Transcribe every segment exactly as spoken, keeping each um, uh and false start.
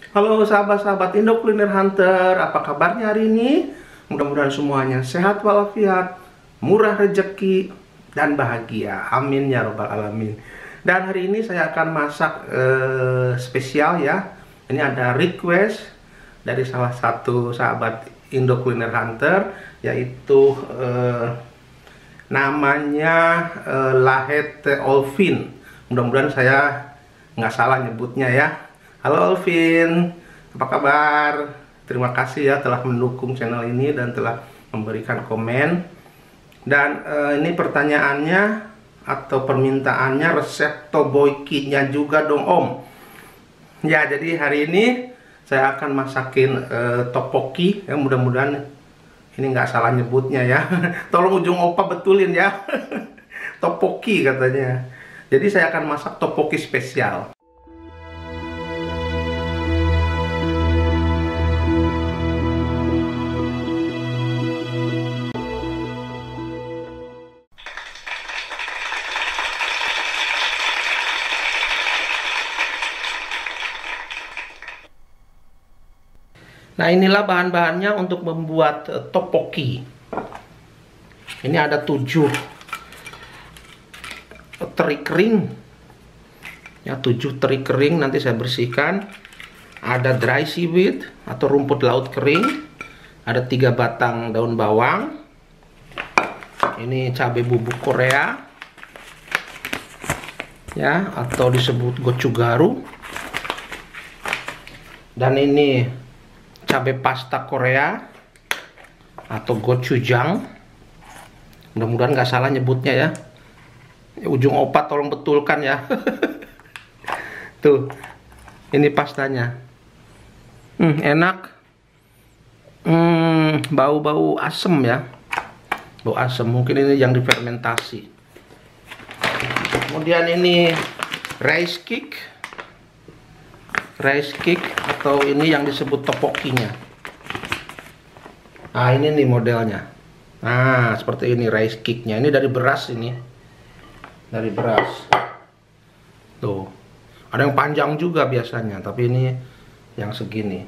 Halo sahabat-sahabat Indo Kuliner Hunter, apa kabarnya hari ini? Mudah-mudahan semuanya sehat walafiat, murah rezeki, dan bahagia. Amin ya robbal alamin. Dan hari ini saya akan masak eh, spesial ya. Ini ada request dari salah satu sahabat Indo Kuliner Hunter, yaitu eh, namanya eh, Lahet Olvin. Mudah-mudahan saya nggak salah nyebutnya ya. Halo Olvin, apa kabar? Terima kasih ya telah mendukung channel ini dan telah memberikan komen. Dan e, ini pertanyaannya atau permintaannya resep toboki-nya juga dong Om. Ya, jadi hari ini saya akan masakin e, topoki ya, mudah-mudahan ini nggak salah nyebutnya ya. Tolong ujung opa betulin ya. Topoki katanya. Jadi saya akan masak topoki spesial. Nah, inilah bahan-bahannya untuk membuat uh, topoki. Ini ada tujuh teri kering. Ya, tujuh teri kering nanti saya bersihkan. Ada dry seaweed atau rumput laut kering. Ada tiga batang daun bawang. Ini cabai bubuk Korea. Ya, atau disebut gochugaru. Dan ini cabai pasta Korea atau gochujang. Mudah-mudahan nggak salah nyebutnya ya. Ujung opat tolong betulkan ya. Tuh, ini pastanya. Hmm, enak. Hmm, bau-bau asem ya. Bau asem, mungkin ini yang difermentasi. Kemudian ini rice cake. Rice cake atau ini yang disebut topokinya. Nah, ini nih modelnya. Nah, seperti ini rice cake-nya. Ini dari beras ini. Dari beras. Tuh. Ada yang panjang juga biasanya, tapi ini yang segini.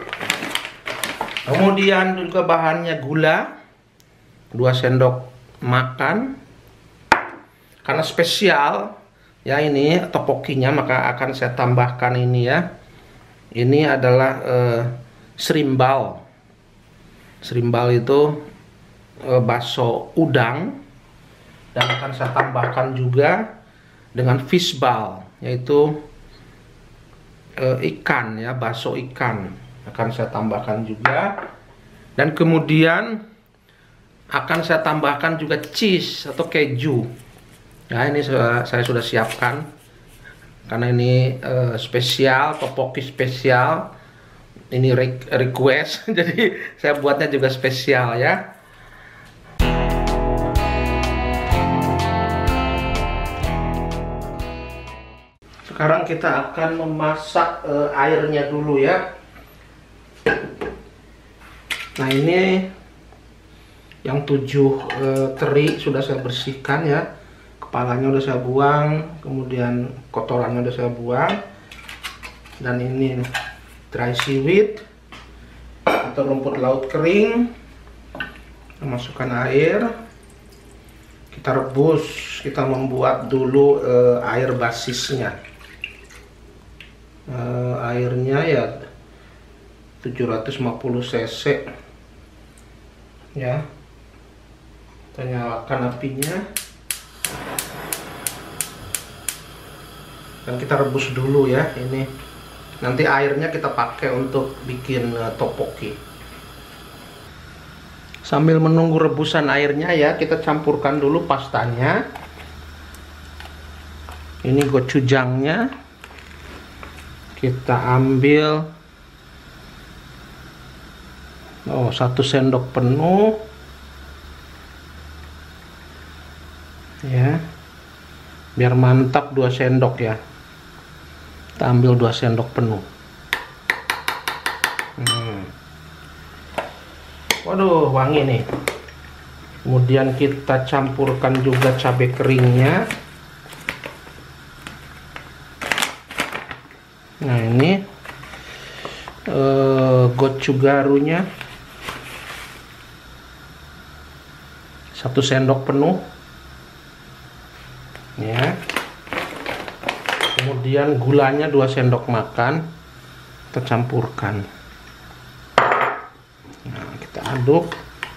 Kemudian juga bahannya gula. dua sendok makan. Karena spesial ya ini topokinya, maka akan saya tambahkan ini ya. Ini adalah eh, srimbal. Srimbal itu eh, bakso udang. Dan akan saya tambahkan juga dengan fishball, yaitu eh, ikan ya, bakso ikan. Akan saya tambahkan juga. Dan kemudian akan saya tambahkan juga cheese atau keju. Nah, ini saya, saya sudah siapkan. Karena ini uh, spesial, topoki spesial. Ini re request, jadi saya buatnya juga spesial ya. Sekarang kita akan memasak uh, airnya dulu ya. Nah, ini yang tujuh uh, teri sudah saya bersihkan ya. Kepalanya udah saya buang, kemudian kotorannya udah saya buang. Dan ini dry seaweed atau rumput laut kering. Kita masukkan air. Kita rebus, kita membuat dulu eh, air basisnya. Eh, airnya ya tujuh ratus lima puluh cc. Ya. Kita nyalakan apinya. Dan kita rebus dulu ya ini. Nanti airnya kita pakai untuk bikin uh, topoki. Sambil menunggu rebusan airnya ya, kita campurkan dulu pastanya. Ini gochujangnya. Kita ambil oh satu sendok penuh. Ya. Biar mantap dua sendok ya. Kita ambil dua sendok penuh. Hmm. Waduh, wangi nih. Kemudian kita campurkan juga cabai keringnya. Nah, ini uh, gochugarunya satu sendok penuh ya. Kemudian gulanya dua sendok makan, kita campurkan. Nah, kita aduk.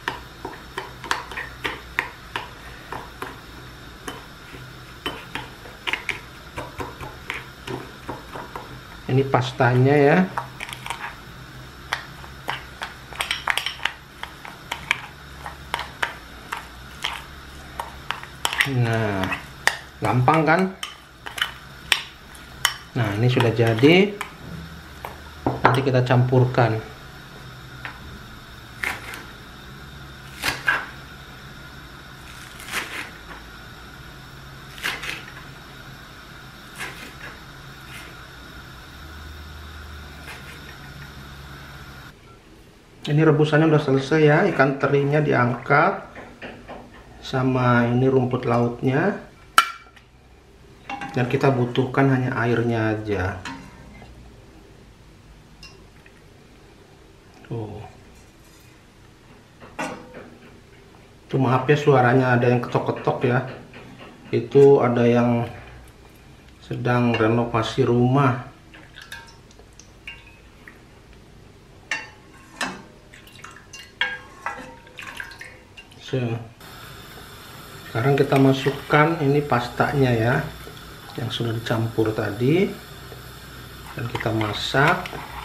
Ini pastanya ya. Nah, gampang kan? Nah, ini sudah jadi. Nanti kita campurkan. Ini rebusannya udah selesai ya. Ikan terinya diangkat, sama ini rumput lautnya, dan kita butuhkan hanya airnya aja. Tuh. Tuh, maaf ya suaranya ada yang ketok-ketok ya. Itu ada yang sedang renovasi rumah. So. Sekarang kita masukkan ini pastanya ya, yang sudah dicampur tadi, dan kita masak.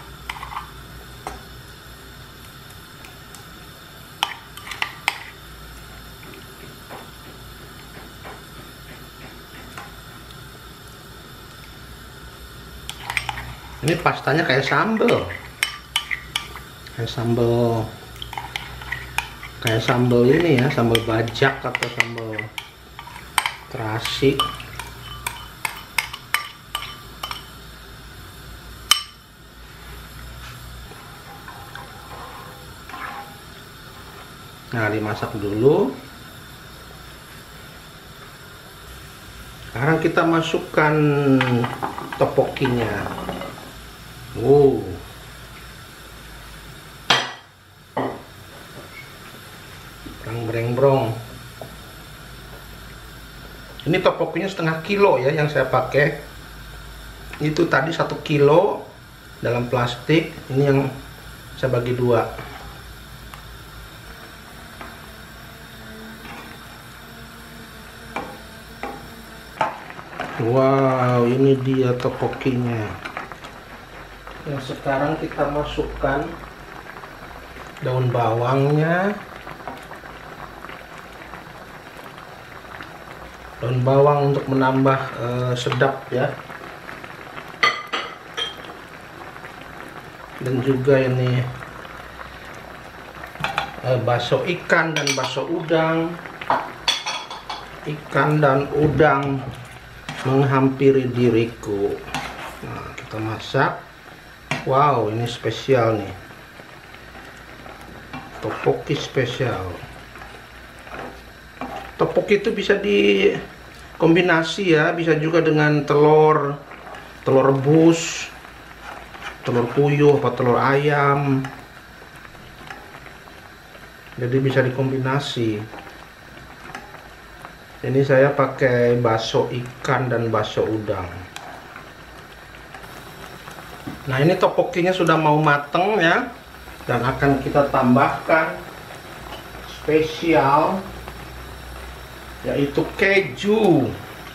Ini pastanya kayak sambal, kayak sambal, kayak sambal ini ya, sambal bajak atau sambal terasi. Nah, dimasak dulu. Sekarang kita masukkan topokinya. Wow. Breng-breng. Ini topokinya setengah kilo ya yang saya pakai. Itu tadi satu kilo dalam plastik. Ini yang saya bagi dua. Wow, ini dia topokinya. Yang sekarang kita masukkan daun bawangnya. Daun bawang untuk menambah uh, sedap ya. Dan juga ini uh, bakso ikan dan bakso udang. Ikan dan udang menghampiri diriku. Nah, kita masak. Wow, ini spesial nih. Topoki spesial. Topoki itu bisa dikombinasi ya, bisa juga dengan telur, telur rebus, telur puyuh, atau telur ayam. Jadi bisa dikombinasi. Ini saya pakai bakso ikan dan bakso udang. Nah, ini topokinya sudah mau mateng ya, dan akan kita tambahkan spesial, yaitu keju.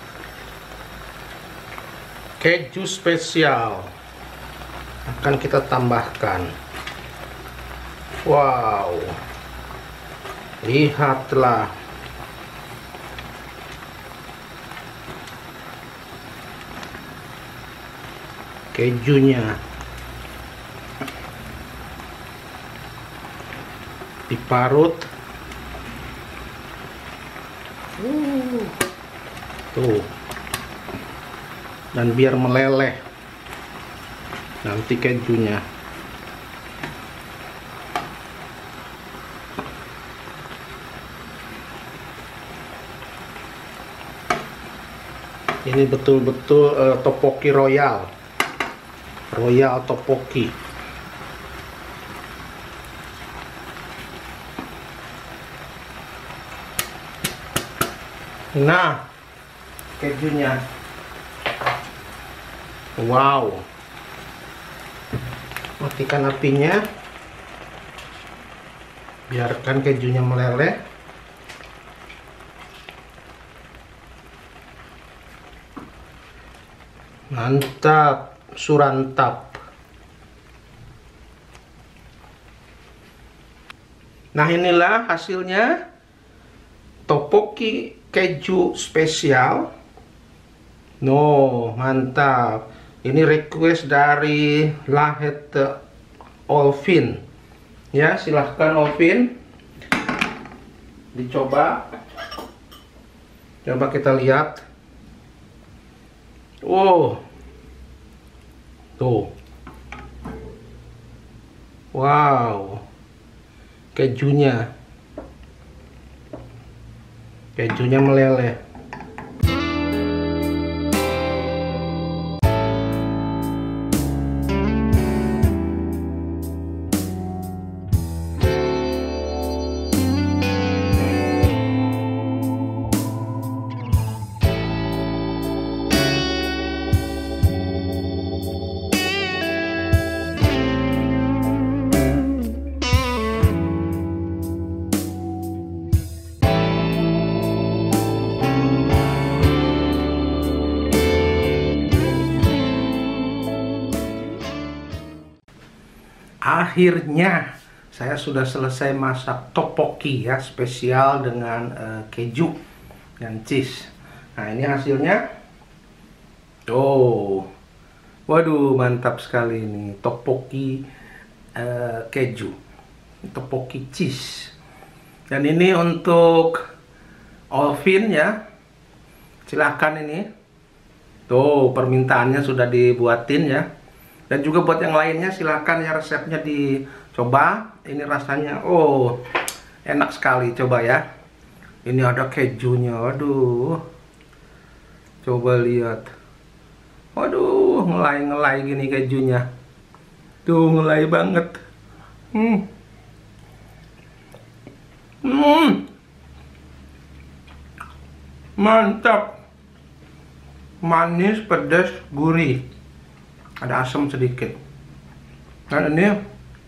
Keju spesial akan kita tambahkan. Wow, lihatlah. Kejunya diparut. Uh, tuh. Dan biar meleleh nanti kejunya. Ini betul-betul uh, topoki royal. Royal topoki. Nah, kejunya. Wow. Matikan apinya. Biarkan kejunya meleleh. Mantap, surantap. Nah, inilah hasilnya topoki keju spesial. No, mantap. Ini request dari Lahet Olvin. Ya, silahkan Olvin. Dicoba. Coba kita lihat. Oh. Tuh. Wow. Kejunya. Kejunya meleleh. Akhirnya saya sudah selesai masak topoki ya, spesial dengan uh, keju dan cheese. Nah, ini hasilnya. Oh, waduh, mantap sekali ini topoki uh, keju, topoki cheese. Dan ini untuk Olvin ya, silahkan ini. Tuh, permintaannya sudah dibuatin ya. Dan juga buat yang lainnya silahkan ya, resepnya dicoba. Ini rasanya oh enak sekali, coba ya. Ini ada kejunya, aduh. Coba lihat. Waduh, ngelai-ngelai gini kejunya. Tuh, ngelai banget. Hmm. Hmm. Mantap. Manis, pedas, gurih. Ada asam sedikit. Dan ini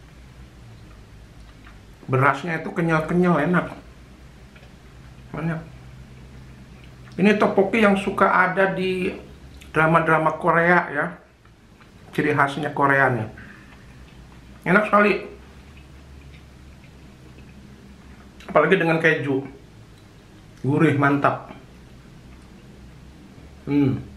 berasnya itu kenyal-kenyal, enak. Banyak. Ini topoki yang suka ada di drama-drama Korea ya. Ciri khasnya Korea nih. Enak sekali. Apalagi dengan keju. Gurih, mantap. Hmm.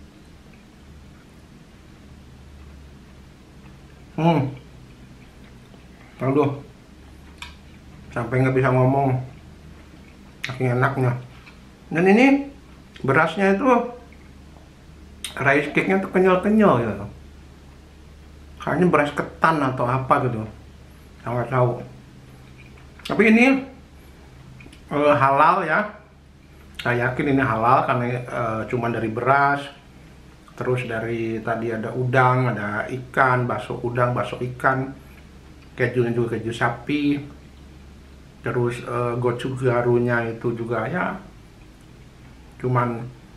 Hmm, aduh, sampai nggak bisa ngomong, saking enaknya. Dan ini berasnya itu rice cake-nya tuh kenyal-kenyal gitu. Kayaknya beras ketan atau apa gitu, nggak tahu. Tapi ini uh, halal ya. Saya yakin ini halal karena uh, cuma dari beras. Terus dari tadi ada udang, ada ikan, bakso udang, bakso ikan, kejunya juga keju sapi. Terus uh, gochugarunya itu juga ya cuman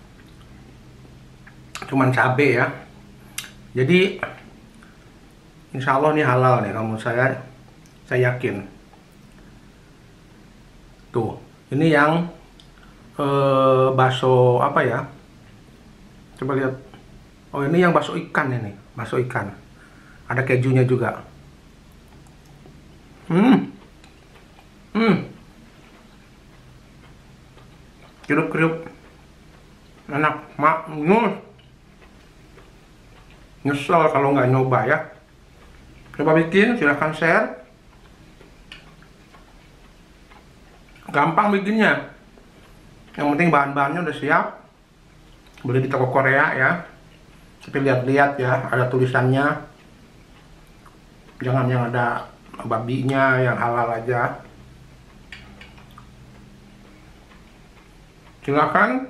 cuman cabe ya. Jadi insya Allah nih halal nih, kamu saya saya yakin. Tuh, ini yang uh, bakso apa ya? Coba lihat. Oh, ini yang bakso ikan ini, bakso ikan. Ada kejunya juga. Hmm. Hmm. Kriuk-kriuk. Enak, maknyus. Nyesel kalau nggak nyoba ya. Coba bikin, silahkan share. Gampang bikinnya. Yang penting bahan-bahannya udah siap. Beli di toko Korea ya. Tapi lihat-lihat ya, ada tulisannya. Jangan yang ada babinya, yang halal aja. Silakan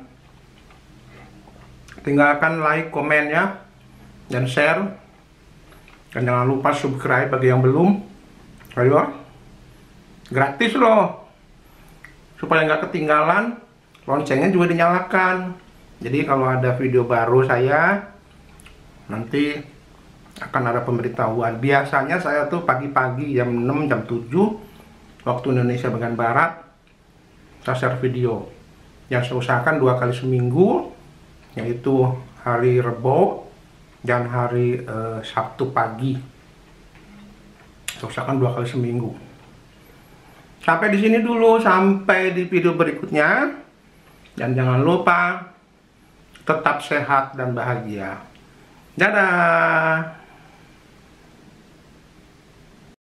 tinggalkan like, komen ya, dan share. Dan jangan lupa subscribe bagi yang belum. Ayo, gratis loh. Supaya nggak ketinggalan loncengnya juga dinyalakan. Jadi kalau ada video baru saya, nanti akan ada pemberitahuan. Biasanya saya tuh pagi-pagi jam enam, jam tujuh waktu Indonesia bagian Barat, saya share video yang saya usahakan dua kali seminggu, yaitu hari Rebo dan hari eh, Sabtu pagi. Saya usahakan dua kali seminggu. Sampai di sini dulu, sampai di video berikutnya. Dan jangan lupa tetap sehat dan bahagia. Dadah.